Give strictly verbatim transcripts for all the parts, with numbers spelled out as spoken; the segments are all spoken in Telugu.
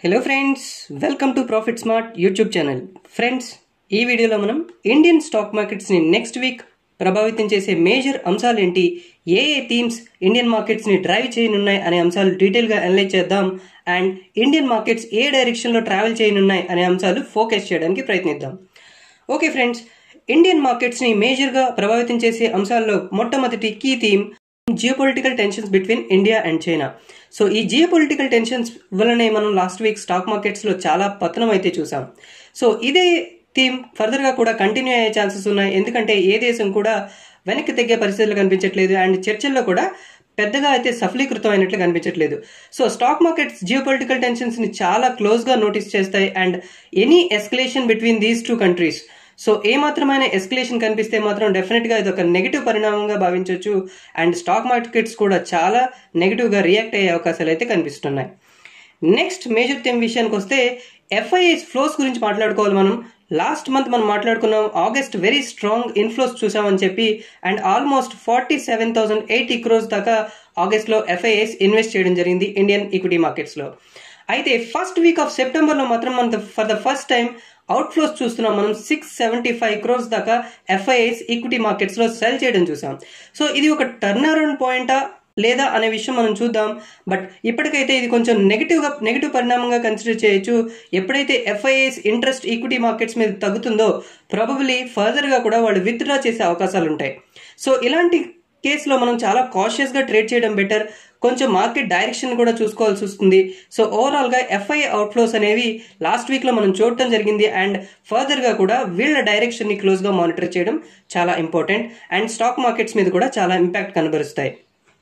Hello friends, welcome to Profit Smart YouTube channel. Friends, ఈ వీడియోలో మనం ఇండియన్ స్టాక్ మార్కెట్స్ని నెక్స్ట్ వీక్ ప్రభావితం చేసే మేజర్ అంశాలు ఏంటి, ఏ ఏ థీమ్స్ ఇండియన్ మార్కెట్స్ని డ్రైవ్ చేయనున్నాయి అనే అంశాలు డీటెయిల్గా అనలైజ్ చేద్దాం. అండ్ ఇండియన్ మార్కెట్స్ ఏ డైరెక్షన్లో ట్రావెల్ చేయనున్నాయి అనే అంశాలు ఫోకస్ చేయడానికి ప్రయత్నిద్దాం. ఓకే ఫ్రెండ్స్, ఇండియన్ మార్కెట్స్ని మేజర్గా ప్రభావితం చేసే అంశాల్లో మొట్టమొదటి key theme geopolitical tensions between India and China. So ఈ జియోపొలిటికల్ టెన్షన్స్ వల్లనే మనం లాస్ట్ వీక్ స్టాక్ మార్కెట్స్లో చాలా పతనం అయితే చూసాం. సో ఇదే థీమ్ ఫర్దర్గా కూడా కంటిన్యూ అయ్యే ఛాన్సెస్ ఉన్నాయి, ఎందుకంటే ఏ దేశం కూడా వెనక్కి తగ్గే పరిస్థితులు కనిపించట్లేదు అండ్ చర్చల్లో కూడా పెద్దగా అయితే సఫలీకృతం అయినట్లు కనిపించట్లేదు. సో స్టాక్ మార్కెట్స్ జియోపొలిటికల్ టెన్షన్స్ని చాలా క్లోజ్గా నోటీస్ చేస్తాయి and any escalation between these two countries, so ఏ మాత్రమైన ఎస్కలేషన్ కనిపిస్తే మాత్రం డెఫినెట్గా ఇది ఒక నెగిటివ్ పరిణామంగా భావించవచ్చు అండ్ స్టాక్ మార్కెట్స్ కూడా చాలా నెగిటివ్గా రియాక్ట్ అయ్యే అవకాశాలు అయితే కనిపిస్తున్నాయి. నెక్స్ట్ మేజర్ థీమ్ విషయానికి వస్తే ఎఫ్ఐఐస్ ఫ్లోస్ గురించి మాట్లాడుకోవాలి. మనం లాస్ట్ మంత్ మనం మాట్లాడుకున్నాం, ఆగస్ట్ వెరీ స్ట్రాంగ్ ఇన్ఫ్లోస్ చూసామని చెప్పి and almost forty seven thousand eighty crores దాకా ఆగస్ట్లో ఎఫ్ఐఐస్ ఇన్వెస్ట్ చేయడం జరిగింది ఇండియన్ ఈక్విటీ మార్కెట్స్లో. అయితే ఫస్ట్ వీక్ ఆఫ్ సెప్టెంబర్లో మాత్రం మనం for the first time outflows చూస్తున్నాం. మనం సిక్స్ సెవెంటీ ఫైవ్ క్రోర్స్ దాకా ఎఫ్ఐఐస్ ఈక్విటీ మార్కెట్స్లో సెల్ చేయడం చూసాం. సో ఇది ఒక టర్న్ అరౌండ్ పాయింటా లేదా అనే విషయం మనం చూద్దాం. బట్ ఇప్పటికైతే ఇది కొంచెం నెగిటివ్గా నెగిటివ్ పరిణామంగా కన్సిడర్ చేయొచ్చు. ఎప్పుడైతే ఎఫ్ఐఐస్ ఇంట్రెస్ట్ ఈక్విటీ మార్కెట్స్ మీద తగ్గుతుందో ప్రాబబ్లీ ఫర్దర్గా కూడా వాళ్ళు విత్డ్రా చేసే అవకాశాలు ఉంటాయి. సో ఇలాంటి కేసులో మనం చాలా కాషియస్గా ట్రేడ్ చేయడం బెటర్. కొంచెం మార్కెట్ డైరెక్షన్ కూడా చూసుకోవాల్సి వస్తుంది. సో ఓవరాల్గా ఎఫ్ఐఐ అవుట్ఫ్లోస్ అనేవి లాస్ట్ వీక్లో మనం చూడటం జరిగింది అండ్ ఫర్దర్గా కూడా వీళ్ళ డైరెక్షన్ని క్లోజ్గా మానిటర్ చేయడం చాలా ఇంపార్టెంట్ అండ్ స్టాక్ మార్కెట్స్ మీద కూడా చాలా ఇంపాక్ట్ కనబరుస్తాయి.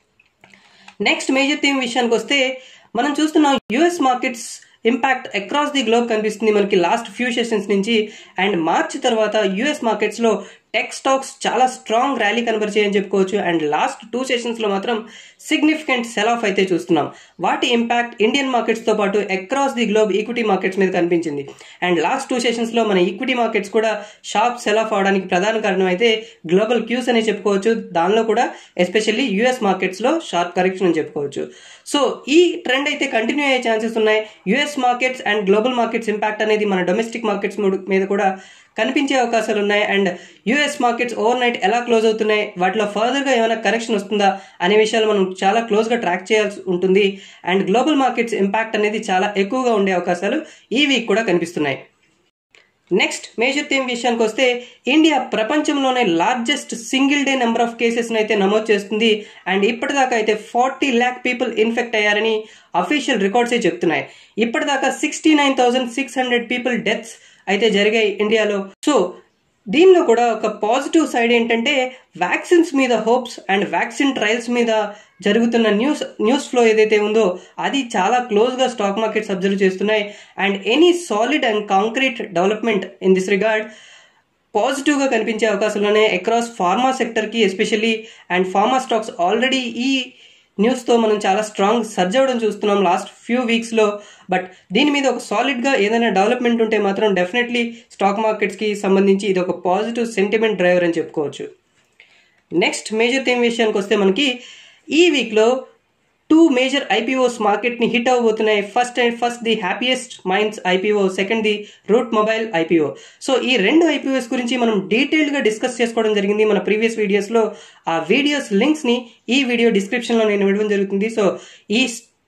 నెక్స్ట్ మేజర్ థీమ్ విషయానికి వస్తే మనం చూస్తున్నాం US markets impact across the globe కనిపిస్తుంది మనకి లాస్ట్ ఫ్యూ సెషన్స్ నుంచి. అండ్ మార్చ్ తర్వాత యుఎస్ మార్కెట్స్లో టెక్ స్టాక్స్ చాలా స్ట్రాంగ్ ర్యాలీ కనబరిచాయని చెప్పుకోవచ్చు అండ్ లాస్ట్ టూ సెషన్స్లో మాత్రం సిగ్నిఫికెంట్ సెల్ ఆఫ్ అయితే చూస్తున్నాం. వాటి ఇంపాక్ట్ ఇండియన్ మార్కెట్స్తో పాటు across the globe equity markets మీద కనిపించింది అండ్ లాస్ట్ టూ సెషన్స్లో మన ఈక్విటీ మార్కెట్స్ కూడా షార్ప్ సెల్ ఆఫ్ అవడానికి ప్రధాన కారణం అయితే గ్లోబల్ క్యూస్ అని చెప్పుకోవచ్చు. దానిలో కూడా ఎస్పెషల్లీ యుఎస్ మార్కెట్స్లో షార్ప్ కరెక్షన్ అని చెప్పుకోవచ్చు. సో ఈ ట్రెండ్ అయితే కంటిన్యూ అయ్యే ఛాన్సెస్ ఉన్నాయి. US markets and global markets impact అనేది మన డొమెస్టిక్ మార్కెట్స్ మీద కూడా కనిపించే అవకాశాలు ఉన్నాయి and US markets overnight ఎలా క్లోజ్ అవుతున్నాయి, వాటిలో ఫర్దర్గా ఏమైనా కరెక్షన్ వస్తుందా అనే విషయాలు మనం చాలా క్లోజ్గా ట్రాక్ చేయాల్సి ఉంటుంది. అండ్ గ్లోబల్ మార్కెట్స్ ఇంపాక్ట్ అనేది చాలా ఎక్కువగా ఉండే అవకాశాలు ఈ వీక్ కూడా కనిపిస్తున్నాయి. నెక్స్ట్ మేజర్ థీమ్ విషయానికి వస్తే ఇండియా ప్రపంచంలోనే largest single day number of కేసెస్ని అయితే నమోదు చేస్తుంది అండ్ ఇప్పటిదాకా అయితే ఫార్టీ ల్యాక్ పీపుల్ ఇన్ఫెక్ట్ అయ్యారని అఫీషియల్ రికార్డ్సే చెప్తున్నాయి. ఇప్పటిదాకా sixty nine thousand six hundred people deaths అయితే జరిగాయి ఇండియాలో. సో దీనిలో కూడా ఒక పాజిటివ్ సైడ్ ఏంటంటే వ్యాక్సిన్స్ మీద హోప్స్ అండ్ వ్యాక్సిన్ ట్రయల్స్ మీద జరుగుతున్న న్యూస్ న్యూస్ ఫ్లో ఏదైతే ఉందో అది చాలా క్లోజ్గా స్టాక్ మార్కెట్స్ అబ్జర్వ్ చేస్తున్నాయి and any solid and concrete development in this regard పాజిటివ్గా కనిపించే అవకాశాలు ఉన్నాయి అక్రాస్ ఫార్మా సెక్టర్కి especially. And pharma stocks already ఈ న్యూస్తో మనం చాలా స్ట్రాంగ్ సర్జ్ అవ్వడం చూస్తున్నాం లాస్ట్ ఫ్యూ వీక్స్లో. బట్ దీని మీద ఒక సాలిడ్గా ఏదైనా డెవలప్మెంట్ ఉంటే మాత్రం డెఫినెట్లీ స్టాక్ మార్కెట్స్కి సంబంధించి ఇది ఒక పాజిటివ్ సెంటిమెంట్ డ్రైవర్ అని చెప్పుకోవచ్చు. నెక్స్ట్ మేజర్ థీమ్ విషయానికి వస్తే మనకి ఈ వీక్లో టూ మేజర్ ఐపీఓస్ మార్కెట్ని హిట్ అవ్వబోతున్నాయి. First and first the Happiest Minds IPO, second the Route Mobile IPO. So ఈ రెండు ఐపీఓస్ గురించి మనం డీటెయిల్గా డిస్కస్ చేసుకోవడం జరిగింది మన ప్రీవియస్ వీడియోస్లో. ఆ వీడియోస్ లింక్స్ని ఈ వీడియో డిస్క్రిప్షన్లో నేను ఇవ్వడం జరుగుతుంది. సో ఈ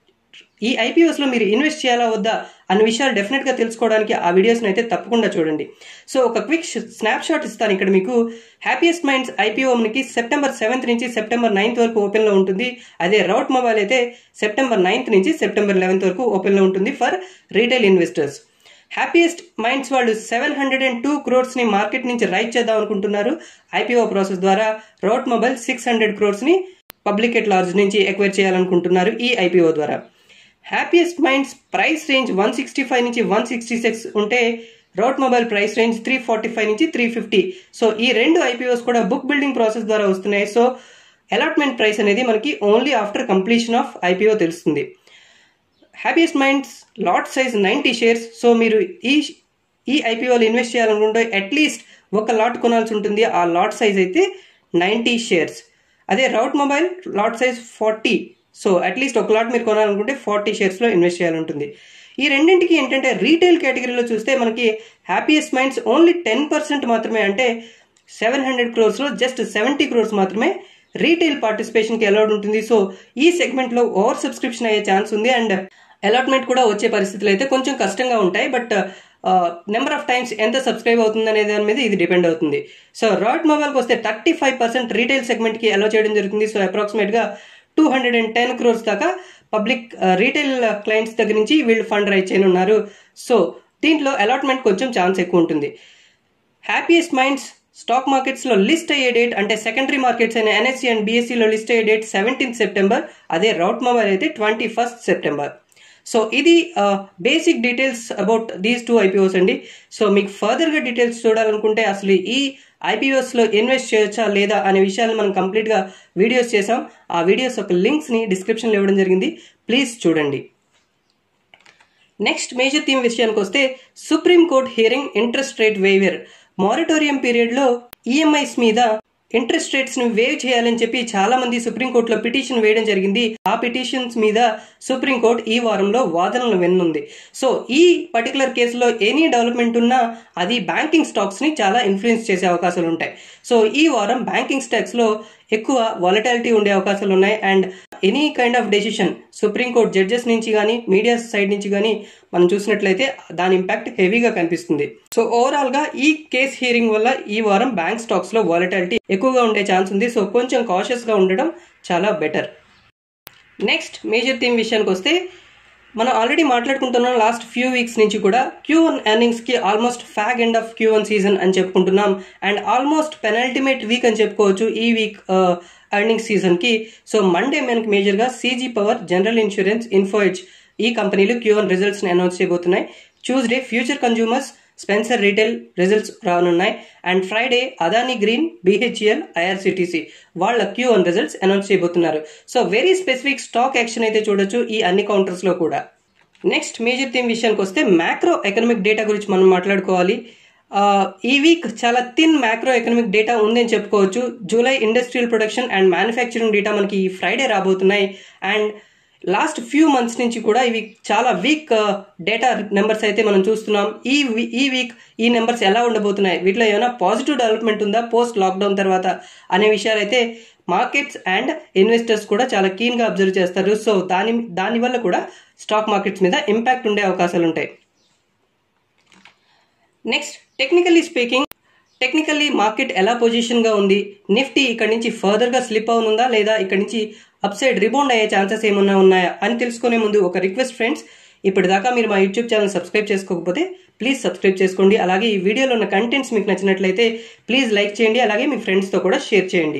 ఈ ఐపీఓస్లో మీరు ఇన్వెస్ట్ చేయాలా వద్దా అన్న విషయాలు డెఫినెట్గా తెలుసుకోవడానికి ఆ వీడియోస్ని అయితే తప్పకుండా చూడండి. సో ఒక క్విక్ స్నాప్ షాట్ ఇస్తాను ఇక్కడ మీకు. హ్యాపీయెస్ట్ మైండ్స్ ఐపీఓ మనకి సెప్టెంబర్ సెవెంత్ నుంచి సెప్టెంబర్ నైన్త్ వరకు ఓపెన్లో ఉంటుంది. అదే రౌట్ మొబైల్ అయితే సెప్టెంబర్ నైన్త్ నుంచి సెప్టెంబర్ లెవెన్త్ వరకు ఓపెన్లో ఉంటుంది for retail investors. Happiest Minds వాళ్ళు సెవెన్ హండ్రెడ్ అండ్ టూ క్రోర్స్ని మార్కెట్ నుంచి రైట్ చేద్దాం అనుకుంటున్నారు ఐపీఓ ప్రాసెస్ ద్వారా. రౌట్ మొబైల్ సిక్స్ హండ్రెడ్ క్రోర్స్ని పబ్లిక్ ఎట్ లార్జ్ నుంచి ఎక్వైర్ చేయాలనుకుంటున్నారు ఈ ఐపీఓ ద్వారా. Happiest Minds price range one sixty five నుంచి వన్ సిక్స్టీ సిక్స్ ఉంటే Route Mobile price range three forty five నుంచి త్రీ ఫిఫ్టీ. సో ఈ రెండు ఐపీఓస్ కూడా బుక్ బిల్డింగ్ ప్రాసెస్ ద్వారా వస్తున్నాయి. సో అలాట్మెంట్ ప్రైస్ అనేది మనకి only after completion of IPO తెలుస్తుంది. Happiest Minds lot size ninety shares. So మీరు ఈ ఈ ఐపీఓలో ఇన్వెస్ట్ చేయాలనుకుంటే అట్లీస్ట్ ఒక లాట్ కొనాల్సి ఉంటుంది. ఆ లాట్ సైజ్ అయితే నైంటీ షేర్స్. అదే Route Mobile lot size forty. So at least ఒక లాట్ మీరు కొనాలనుకుంటే ఫార్టీ షేర్స్లో ఇన్వెస్ట్ చేయాలంటుంది. ఈ రెండింటికి ఏంటంటే రీటైల్ కేటగిరీలో చూస్తే మనకి Happiest Minds only ten percent మాత్రమే, అంటే సెవెన్ హండ్రెడ్ క్రోర్స్లో జస్ట్ సెవెంటీ క్రోర్స్ మాత్రమే రీటైల్ పార్టిసిపేషన్కి అలౌడ్ ఉంటుంది. సో ఈ సెగ్మెంట్లో ఓవర్ సబ్స్క్రిప్షన్ అయ్యే ఛాన్స్ ఉంది అండ్ అలాట్మెంట్ కూడా వచ్చే పరిస్థితులు అయితే కొంచెం కష్టంగా ఉంటాయి. బట్ నెంబర్ ఆఫ్ టైమ్స్ ఎంత సబ్స్క్రైబ్ అవుతుంది అనే దాని మీద ఇది డిపెండ్ అవుతుంది. సో రాట్ మొబైల్కి వస్తే థర్టీ ఫైవ్ పర్సెంట్ రీటైల్ సెగ్మెంట్కి అలో చేయడం జరుగుతుంది. సో అప్రాక్సిమేట్గా two hundred and ten crores దాకా పబ్లిక్ రీటైల్ క్లయింట్స్ దగ్గర నుంచి వీళ్ళు ఫండ్ రైజ్ చేయనున్నారు. సో దీంట్లో అలాట్మెంట్ కొంచెం ఛాన్స్ ఎక్కువ ఉంటుంది. హ్యాపీయెస్ట్ మైండ్స్ స్టాక్ మార్కెట్స్లో లిస్ట్ అయ్యే డేట్ అంటే సెకండరీ మార్కెట్స్ అయిన ఎన్ఎస్సి అండ్ బిఎస్సిలో లిస్ట్ అయ్యే డేట్ సెవెంటీన్త్ సెప్టెంబర్, అదే రౌట్ మొబైల్ అయితే ట్వంటీ ఫస్ట్ సెప్టెంబర్. సో ఇది basic details about these two IPOs అండి. సో మీకు ఫర్దర్గా డీటెయిల్స్ చూడాలనుకుంటే అసలు ఈ ఐపీఓస్లో ఇన్వెస్ట్ చేయొచ్చా లేదా అనే విషయాన్ని మనం కంప్లీట్గా వీడియోస్ చేసాం. ఆ వీడియోస్ యొక్క లింక్స్ని డిస్క్రిప్షన్లో ఇవ్వడం జరిగింది, ప్లీజ్ చూడండి. నెక్స్ట్ మేజర్ థీమ్ విషయానికి వస్తే Supreme Court hearing interest rate waiver. Moratorium పీరియడ్లో ఈఎంఐస్ మీద ఇంట్రెస్ట్ రేట్స్ ని వేవ్ చేయాలని చెప్పి చాలా మంది సుప్రీంకోర్టులో పిటిషన్ వేయడం జరిగింది. ఆ పిటిషన్స్ మీద సుప్రీంకోర్టు ఈ వారంలో వాదనలు విననుంది. సో ఈ పర్టికులర్ కేసులో ఎనీ డెవలప్మెంట్ ఉన్నా అది బ్యాంకింగ్ స్టాక్స్ ని చాలా ఇన్ఫ్లుయెన్స్ చేసే అవకాశాలు ఉంటాయి. సో ఈ వారం బ్యాంకింగ్ స్టాక్స్ లో ఎక్కువ వాలటాలిటీ ఉండే అవకాశాలు ఉన్నాయి and any kind of decision Supreme Court judges నుంచి కానీ మీడియా సైడ్ నుంచి కానీ మనం చూసినట్లయితే దాని ఇంపాక్ట్ హెవీగా కనిపిస్తుంది. సో ఓవరాల్ గా ఈ కేస్ హియరింగ్ వల్ల ఈ వారం బ్యాంక్ స్టాక్స్ లో వాలటాలిటీ ఎక్కువగా ఉండే ఛాన్స్ ఉంది. సో కొంచెం కాషియస్ గా ఉండడం చాలా బెటర్. నెక్స్ట్ మేజర్ థీమ్ విషయానికి వస్తే మనం ఆల్రెడీ మాట్లాడుకుంటున్నాం లాస్ట్ ఫ్యూ వీక్స్ నుంచి కూడా క్యూ వన్ ఎర్నింగ్స్ కి almost fag end of Q one season అని చెప్పుకుంటున్నాం అండ్ ఆల్మోస్ట్ పెనల్టిమేట్ వీక్ అని చెప్పుకోవచ్చు ఈ వీక్ ఎర్నింగ్స్ సీజన్ కి. సో మండే మనకి మేజర్ గా CG Power, general insurance, Info Edge ఈ కంపెనీలు క్యూ వన్ రిజల్ట్స్ ని అనౌన్స్ చేయబోతున్నాయి. Tuesday Future Consumers, Spencer Retail results రానున్నాయి and Friday Adani Green, BHEL, IRCTC వాళ్ళ క్యూ వన్ రిజల్ట్స్ అనౌన్స్ చేయబోతున్నారు. So very specific stock action అయితే చూడొచ్చు ఈ అన్ని కౌంటర్స్ లో కూడా. నెక్స్ట్ మేజర్ థీమ్ విషయానికి వస్తే మ్యాక్రో ఎకనామిక్ డేటా గురించి మనం మాట్లాడుకోవాలి. ఈ వీక్ చాలా థిన్ మ్యాక్రో ఎకనామిక్ డేటా ఉందని చెప్పుకోవచ్చు. July industrial production and manufacturing data మనకి ఈ ఫ్రైడే రాబోతున్నాయి అండ్ లాస్ట్ ఫ్యూ మంత్స్ నుంచి కూడా ఇవి చాలా వీక్ డేటా నెంబర్స్ అయితే మనం చూస్తున్నాం. ఈ ఈ వీక్ ఈ నెంబర్స్ ఎలా ఉండబోతున్నాయి, వీటిలో ఏమైనా పాజిటివ్ డెవలప్మెంట్ ఉందా పోస్ట్ లాక్డౌన్ తర్వాత అనే విషయాలు అయితే మార్కెట్స్ అండ్ ఇన్వెస్టర్స్ కూడా చాలా కీన్ గా అబ్జర్వ్ చేస్తారు. సో దాని దానివల్ల కూడా స్టాక్ మార్కెట్స్ మీద ఇంపాక్ట్ ఉండే అవకాశాలు ఉంటాయి. Next technically speaking, technically market ఎలా పొజిషన్ గా ఉంది, నిఫ్టీ ఇక్కడ నుంచి ఫర్దర్ గా స్లిప్ అవునుందా లేదా ఇక్కడ నుంచి అప్ సైడ్ రిబౌండ్ అయ్యే ఛాన్సెస్ ఏమన్నా ఉన్నాయా అని తెలుసుకునే ముందు ఒక రిక్వెస్ట్ ఫ్రెండ్స్, ఇప్పటిదాకా మీరు మా యూట్యూబ్ ఛానల్ సబ్స్క్రైబ్ చేసుకోకపోతే ప్లీజ్ సబ్స్క్రైబ్ చేసుకోండి. అలాగే ఈ వీడియోలో ఉన్న కంటెంట్స్ మీకు నచ్చినట్లయితే ప్లీజ్ లైక్ చేయండి, అలాగే మీ ఫ్రెండ్స్తో కూడా షేర్ చేయండి.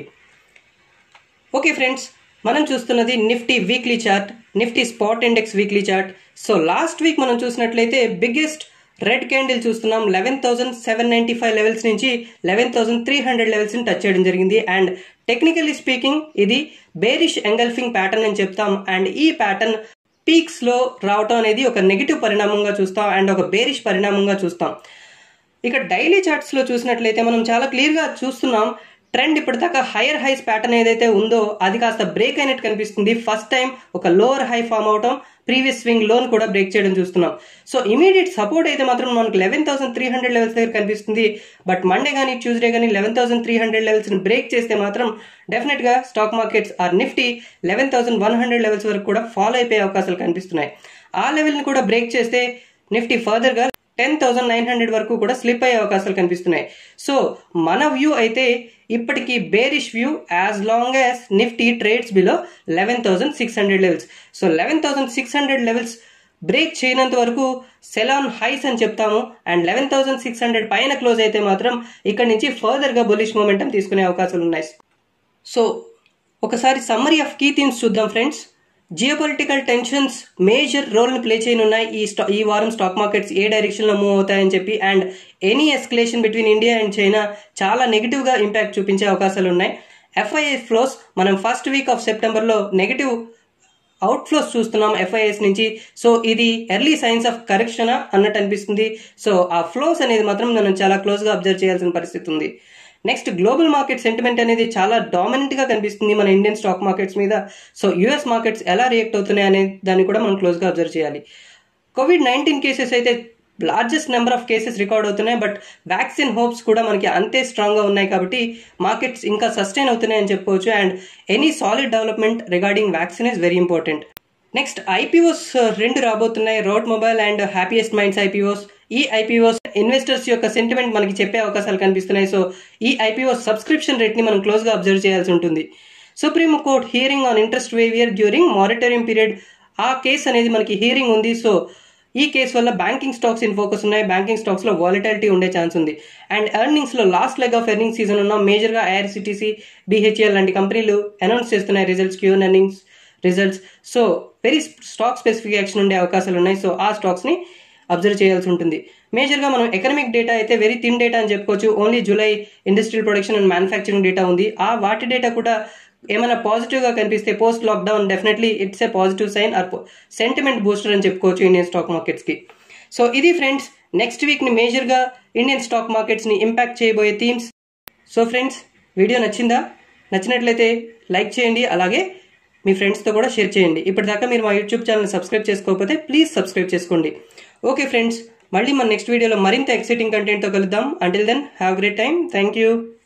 ఓకే ఫ్రెండ్స్, మనం చూస్తున్నది Nifty weekly chart, Nifty spot index weekly chart. So last week మనం చూసినట్లయితే బిగ్గెస్ట్ రెడ్ క్యాండిల్ చూస్తున్నాం. Eleven thousand seven ninety five levels నుంచి eleven thousand three hundred levels ని టచ్ చేయడం జరిగింది అండ్ టెక్నికల్లీ స్పీకింగ్ ఇది బేరిష్ ఎంగల్ఫింగ్ ప్యాటర్న్ అని చెప్తాం అండ్ ఈ ప్యాటర్న్ పీక్స్ లో రావటం అనేది ఒక నెగిటివ్ పరిణామంగా చూస్తాం అండ్ ఒక బేరిష్ పరిణామంగా చూస్తాం. ఇక డైలీ చార్ట్స్ లో చూసినట్లయితే మనం చాలా క్లియర్ గా చూస్తున్నాం ట్రెండ్ ఇప్పటిదాకా హైయర్ హైస్ ప్యాటర్న్ ఏదైతే ఉందో అది కాస్త బ్రేక్ అయినట్టు కనిపిస్తుంది. ఫస్ట్ టైం ఒక లోవర్ హై ఫామ్ అవటం, ప్రీవియస్ స్వింగ్ లోన్ కూడా బ్రేక్ చేయడం చూస్తున్నాం. సో ఇమీడియట్ సపోర్ట్ అయితే మాత్రం మనకు eleven thousand three hundred levels దగ్గర కనిపిస్తుంది. బట్ మండే కానీ ట్యూస్డే కానీ eleven thousand three hundred levels ని బ్రేక్ చేస్తే మాత్రం డెఫినెట్ గా stock markets or Nifty eleven thousand one hundred levels వరకు కూడా ఫాలో అయిపోయే అవకాశాలు కనిపిస్తున్నాయి. ఆ లెవెల్ ని కూడా బ్రేక్ చేస్తే నిఫ్టీ ఫర్దర్ గా టెన్ థౌసండ్ నైన్ హండ్రెడ్ వరకు కూడా స్లిప్ అయ్యే అవకాశాలు కనిపిస్తున్నాయి. సో మన వ్యూ అయితే ఇప్పటికీ bearish view as long as Nifty trades below eleven thousand six hundred levels. So eleven thousand six hundred levels break చేయనంత వరకు సెల్ ఆన్ హైస్ అని చెప్తాము and eleven thousand six hundred పైన క్లోజ్ అయితే మాత్రం ఇక్కడ నుంచి ఫర్దర్ గా బులిష్ మొమెంటం తీసుకునే అవకాశాలు ఉన్నాయి. సో ఒకసారి సమ్మరీ ఆఫ్ కీ థీమ్స్ చూద్దాం friends. Geopolitical tensions major role ని ప్లే చేయనున్నాయి ఈ స్టా ఈ వారం స్టాక్ మార్కెట్స్ ఏ డైరెక్షన్ లో మూవ్ అవుతాయని చెప్పి and any escalation between India and China చాలా నెగిటివ్ గా ఇంపాక్ట్ చూపించే అవకాశాలు ఉన్నాయి. ఎఫ్ఐఐ ఫ్లోస్ మనం ఫస్ట్ వీక్ ఆఫ్ సెప్టెంబర్ లో నెగిటివ్ అవుట్ ఫ్లోస్ చూస్తున్నాం ఎఫ్ఐఎస్ నుంచి. సో ఇది ఎర్లీ సైన్స్ ఆఫ్ కరెక్షన్ అన్నట్టు అనిపిస్తుంది. సో ఆ ఫ్లోస్ అనేది మాత్రం మనం చాలా క్లోజ్ గా అబ్జర్వ్ చేయాల్సిన పరిస్థితి ఉంది. నెక్స్ట్ గ్లోబల్ మార్కెట్ సెంటిమెంట్ అనేది చాలా డామినెంట్ గా కనిపిస్తుంది మన ఇండియన్ స్టాక్ మార్కెట్స్ మీద. సో యుఎస్ మార్కెట్స్ ఎలా రియాక్ట్ అవుతున్నాయి అనే దాన్ని కూడా మనం క్లోజ్ గా అబ్జర్వ్ చేయాలి. కోవిడ్ నైన్టీన్ కేసెస్ అయితే largest number of cases record అవుతున్నాయి, బట్ వ్యాక్సిన్ హోప్స్ కూడా మనకి అంతే స్ట్రాంగ్గా ఉన్నాయి కాబట్టి మార్కెట్స్ ఇంకా సస్టైన్ అవుతున్నాయని చెప్పుకోవచ్చు. And any solid development regarding vaccine is very important. Next IPOs రెండు రాబోతున్నాయి, Route Mobile and Happiest Minds IPOs. ఈ ఐపీఓస్ ఇన్వెస్టర్స్ యొక్క సెంటిమెంట్ మనకి చెప్పే అవకాశాలు కనిపిస్తున్నాయి. సో ఈ ఐపీఓస్ సబ్స్క్రిప్షన్ రేట్ని మనం క్లోజ్గా అబ్జర్వ్ చేయాల్సి ఉంటుంది. Supreme Court hearing on interest waiver during monitoring period, ఆ కేసు అనేది మనకి హియరింగ్ ఉంది. సో ఈ కేసు వల్ల బ్యాంకింగ్ స్టాక్స్ ఇన్ ఫోకస్ ఉన్నాయి, బ్యాంకింగ్ స్టాక్స్లో వాలిటాలిటీ ఉండే ఛాన్స్ ఉంది. అండ్ ఎర్నింగ్స్లో last leg of earning season ఉన్న మేజర్గా ఐఆర్సిటీసీ, బీహెచ్ఎల్ లాంటి కంపెనీలు అనౌన్స్ చేస్తున్నాయి results, Q one earnings results. So very stock specific action ఉండే అవకాశాలు ఉన్నాయి. సో ఆ స్టాక్స్ని అబ్జర్వ్ చేయాల్సి ఉంటుంది. మేజర్గా మనం ఎకనామిక్ డేటా అయితే వెరీ థిన్ డేటా అని చెప్పుకోవచ్చు. Only July industrial production and manufacturing data ఉంది. ఆ వాటి డేటా కూడా ఏమైనా పాజిటివ్గా కనిపిస్తే post lockdown definitely it's a positive sign or sentiment booster అని చెప్పుకోవచ్చు ఇండియన్ స్టాక్ మార్కెట్స్కి. సో ఇది ఫ్రెండ్స్ నెక్స్ట్ వీక్ని మేజర్గా ఇండియన్ స్టాక్ మార్కెట్స్ని ఇంపాక్ట్ చేయబోయే థీమ్స్. సో ఫ్రెండ్స్ వీడియో నచ్చిందా? నచ్చినట్లయితే లైక్ చేయండి, అలాగే మీ ఫ్రెండ్స్తో కూడా షేర్ చేయండి. ఇప్పటిదాకా మీరు మా యూట్యూబ్ ఛానల్ సబ్స్క్రైబ్ చేసుకోకపోతే ప్లీజ్ సబ్స్క్రైబ్ చేసుకోండి. ఓకే ఫ్రెండ్స్, మళ్ళీ మన నెక్స్ట్ వీడియోలో మరింత ఎక్సైటింగ్ కంటెంట్తో కలుద్దాం. Until then have great time. Thank you.